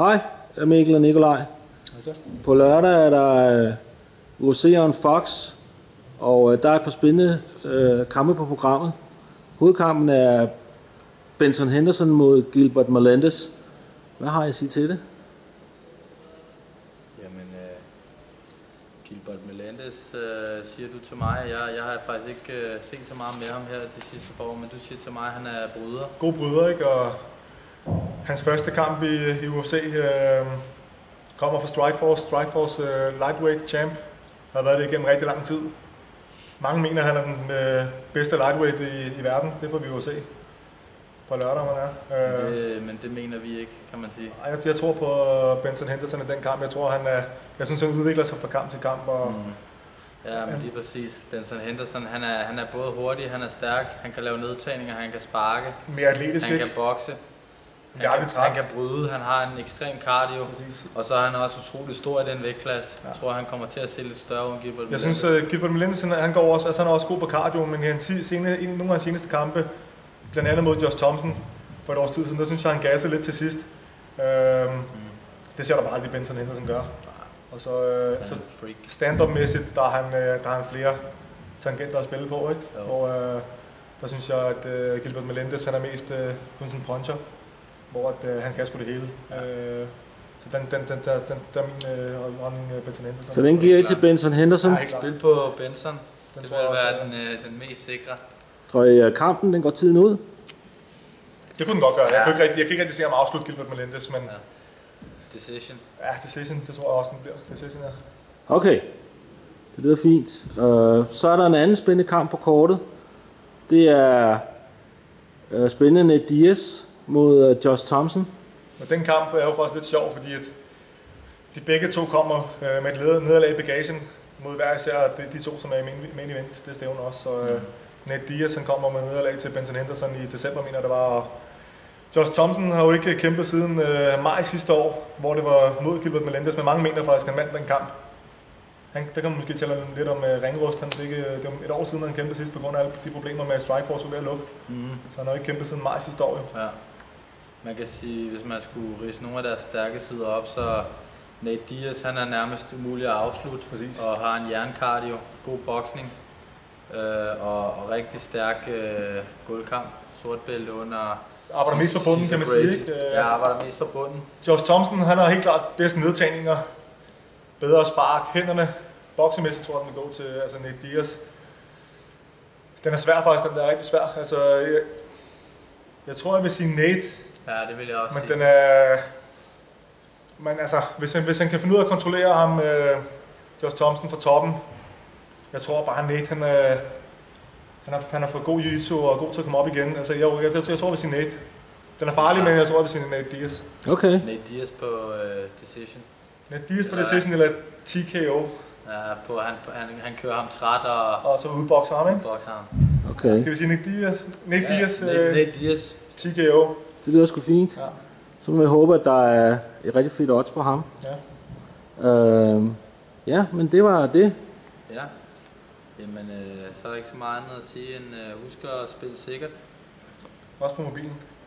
Hej, jeg er Mikkel og Nikolaj. På lørdag er der UFC on Fox, og der er et par spændende kampe på programmet. Hovedkampen er Benson Henderson mod Gilbert Melendez. Hvad har I at sige til det? Jamen, Gilbert Melendez siger du til mig. Jeg har faktisk ikke set så meget med ham her det sidste par år, men du siger til mig, at han er bryder. God bryder, ikke? Og hans første kamp i UFC kommer fra Strikeforce lightweight champ. Har været det igennem rigtig lang tid. Mange mener, at han er den bedste lightweight i verden. Det får vi jo se på lørdag, man er. Men det mener vi ikke, kan man sige. Jeg tror på Benson Henderson i den kamp. Jeg synes, han udvikler sig fra kamp til kamp. Og Ja, men lige præcis. Benson Henderson, han er både hurtig, han er stærk, han kan lave nedtagninger, han kan sparke. Mere atletisk, han kan bokse. Han kan bryde, han har en ekstrem cardio. Præcis. Og så er han også utrolig stor i den vægtklasse. Jeg tror, han kommer til at se lidt større end Gilbert Melendez. Jeg synes, Gilbert Melendez, han går også, altså han er også god på cardio, men i nogle af hans seneste kampe, blandt andet mod Josh Thompson for et års tid siden, der synes jeg, han gasser lidt til sidst. Det ser der bare aldrig Benson Henderson gør. Og så stand-up-mæssigt, der er han flere tangenter at spille på, ikke? Hvor der synes jeg, at Gilbert Melendez, han er mest kun sådan en puncher, hvor han kan sgu det hele. Så den er min Benson Henderson. Så den giver I til Benson Henderson? Ja, spil på Benson. Det vil være den mest sikre. Tror I, kampen den går tiden ud? Det kunne den godt gøre. Jeg kan ikke rigtig se ham afslutte Gilbert Melendez, men Decision. Ja, decision. Det tror jeg også, den bliver. Decision, ja. Okay, det lyder fint. Så er der en anden spændende kamp på kortet. Det er spændende Nate Diaz mod Josh Thompson. Og den kamp er jo faktisk lidt sjov, fordi at de begge to kommer med et nederlag i bagagen mod hver især de to, som er i main event. Det stævner også. Så Nate Diaz han kommer med nederlag til Benson Henderson i december, mener det var. Josh Thompson har jo ikke kæmpet siden maj sidste år, hvor det var mod Gilbert Melendez, men mange mener faktisk, at han vandt den kamp. Der kan man måske tælle lidt om ringrust. Det var et år siden, han kæmpede sidst på grund af alle de problemer med Strikeforce ved at lukke. Så han har jo ikke kæmpet siden maj sidste år. Jo. Ja. Man kan sige, hvis man skulle ridse nogle af deres stærke sider op, så Nate Diaz, han er nærmest umulig at afslutte. Præcis. Og har en jernkardio, god boksning og rigtig stærk guldkamp, sort bælte under. Arbejder mest for bunden, kan man sige, ikke? Ja, arbejder mest for bunden. Josh Thompson, han har helt klart bedst nedtagninger, bedre spark, hænderne. Boksemæssigt tror jeg, den vil gå til Nate Diaz. Den er svær faktisk, den der er rigtig svær. Altså, jeg tror, jeg vil sige Nate. Ja, det vil jeg også sige. Men den er. Men altså, hvis han kan finde ud af at kontrollere ham, Josh Thompson fra toppen, jeg tror bare, Nate, han er for god jiu-jitsu og god til at komme op igen. Altså, jeg tror, jeg vil sige Nate. Den er farlig, men jeg tror, jeg vil sige Nate Diaz. Okay. Nate Diaz på decision. Nate Diaz på decision eller TKO. Ja, han kører ham træt og så udbokser ham, ikke? Udbokser ham. Okay. Skal vi sige Nate Diaz? Nate Diaz. TKO. Det lyder sgu fint. Ja. Så må jeg håbe, at der er et rigtig fedt odds på ham. Ja. Ja, men det var det. Ja. Jamen, så er der ikke så meget andet at sige end husk at spille sikkert. Også på mobilen.